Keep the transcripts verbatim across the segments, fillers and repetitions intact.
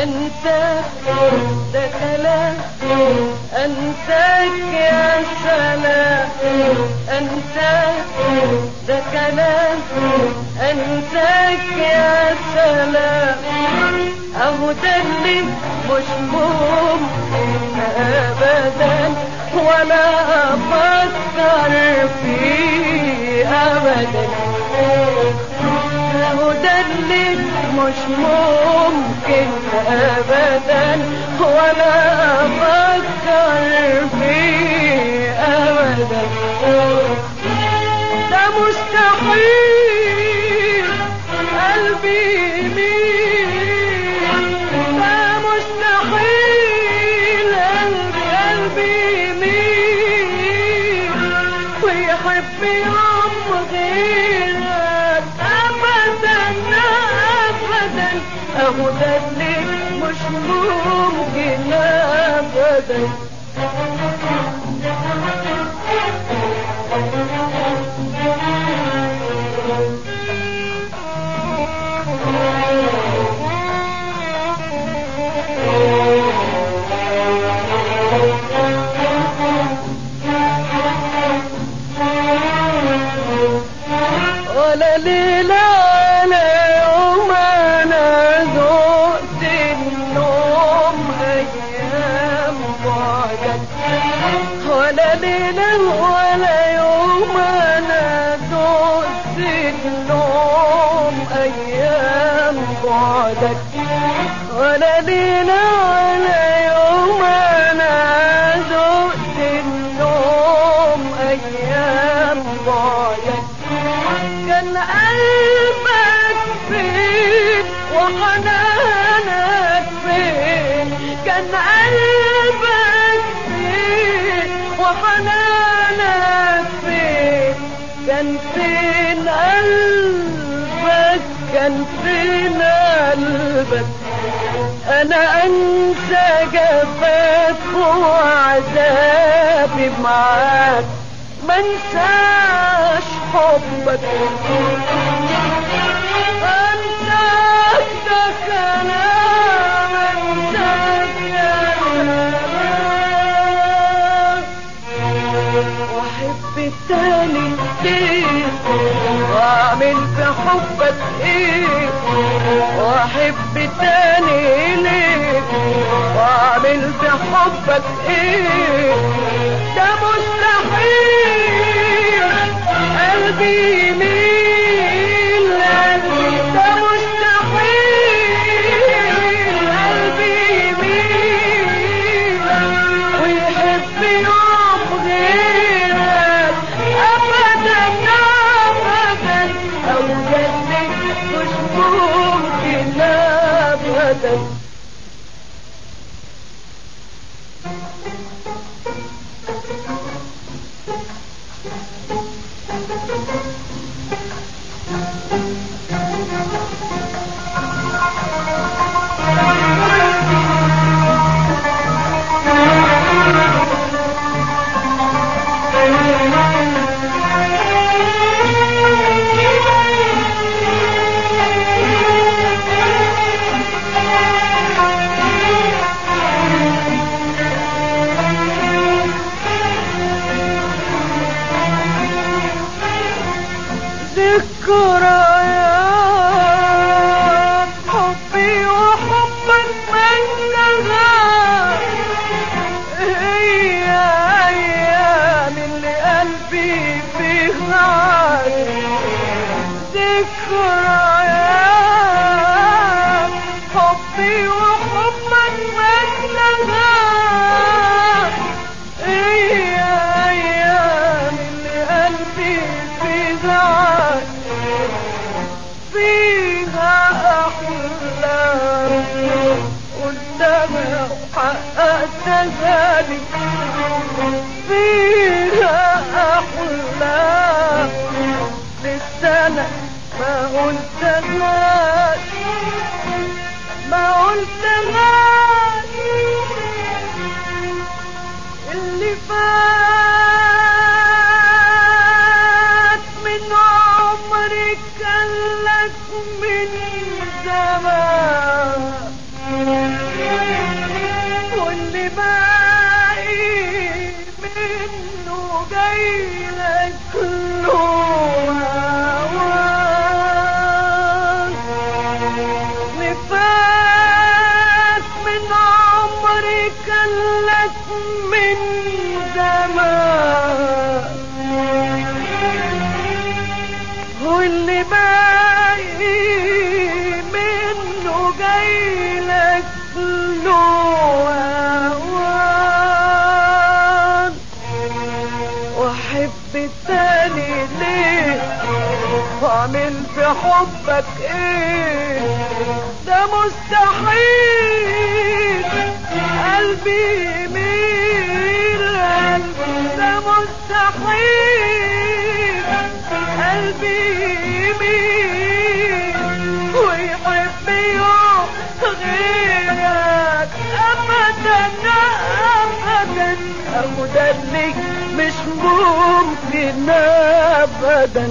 انساك ده كلام، انساك يا سلام، انساك ده كلام، انساك يا سلام. اهو ده اللي مش ممكن ابدا ولا افكر فيه ابدا. اهو ده اللي مش ممكن ابدا ولا افكر فيه ابدا. ده مستحيل قلبي يميل، ده مستحيل قلبي قلبي يميل ويحب يوم غيرك ابدا ابدا. اهو ده اللي مش ممكن ابدا. ولا ليلة ولا يوم أنا ذقت النوم أيام بعدك. ولا ليلة ولا يوم أنا ذقت النوم أيام بعدك. ولا ليلة ولا يوم أنا ذقت النوم أيام بعدك. كان قلبك فين وحنانك فين، كان قلبك فين وحنانك فين، كان فين قلبك، كان فين قلبك. انا انسى جفاك وعذابي معاك، ما انساش حبك. انساك ده كلام، انساك يا كلام. واحب التاني ليه واعمل في حبك ايه، واحب التاني ليه واعمل في حبك ايه. ده مستحيل قلبي يميل، ده مستحيل قلبي يميل ويحب يوم غيرك ابدا ابدا. او جنك مش ممكن ابدا. ذكريات حبي وحبك منها هي ايام اللي قلبي فيها عايش. ذكريات حبي وحبك منها هي ايام اللي قلبي فيها عايش. فيها أحلام قدامها وحققتها لي، فيها أحلام لسه أنا ما قلتهاش ما قلتهاش. اللي فات من عمري كان لك من زمان. حبك ايه ده مستحيل قلبي يميل قلبي ده مستحيل قلبي يميل ويحب يوم غيرك ابدا ابدا ابدا ليك مش ممكن ابدا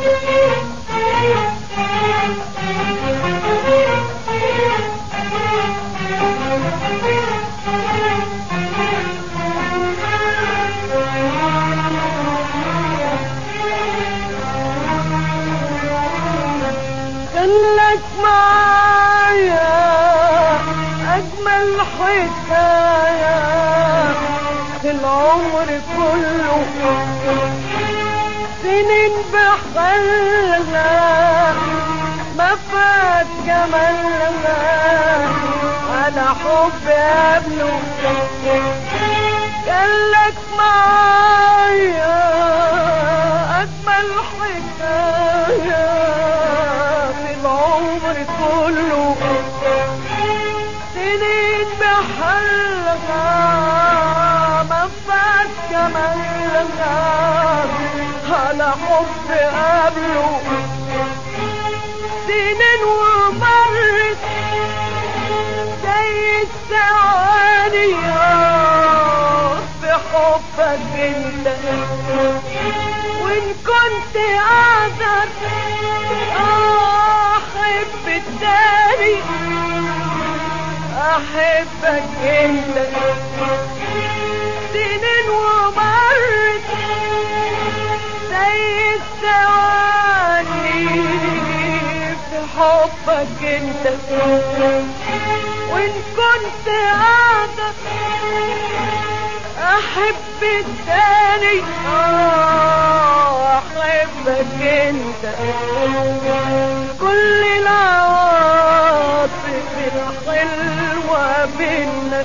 خلك معايا اجمل حكايه في العمر كله سنين بحالها ما فات جمالها على حب قبله قالك معايا اجمل حكايه في العمر كله سنين بحالها ما فات جمالها على حب قبله سنين ومرت زي الثواني في حبك انت وان كنت اقدر احب التاني احبك انت سنين ومرت زي الثواني في حبك انت وان كنت اقدر احب التاني احبك انت كل العواطف الحلوة منك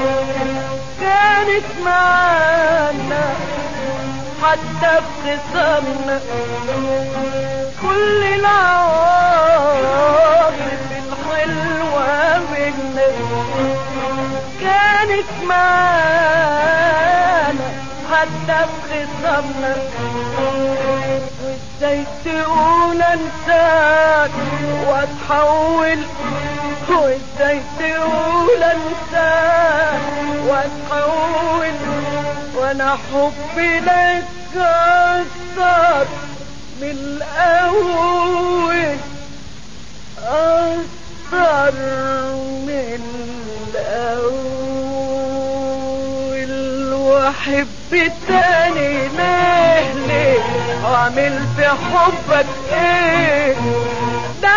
كانت معانا حتى بخصامنا كل العواطف الحلوة منك كانت معانا حتى بخصامنا وازاي تقول انساك واتحول وازاي تقول انساك واتحول وانا حبي لك اكتر من الاول اكتر من الاول واحب التاني ليه ليه واعمل في حبك ايه ده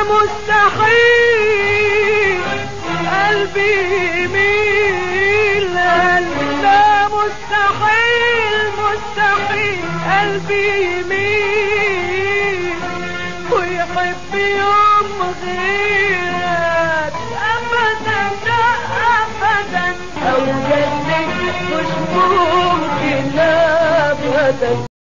مستحيل قلبي يميل ده مستحيل مستحيل قلبي يميل ويحب يوم غيرك ابدا ابدا او جنك مش ممكن ابدا